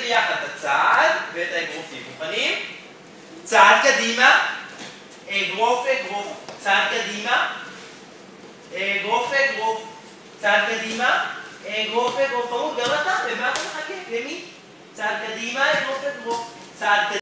ביחד את הצעד ואת האגרופים. מוכנים? צעד קדימה, אגרוף, אגרוף, צעד קדימה, אגרוף, אגרוף, צעד קדימה, אגרוף, אגרוף. חמוד, גם אתה, למה אתה מחכה? למי? צעד קדימה, אגרוף, אגרוף, צעד קדימה.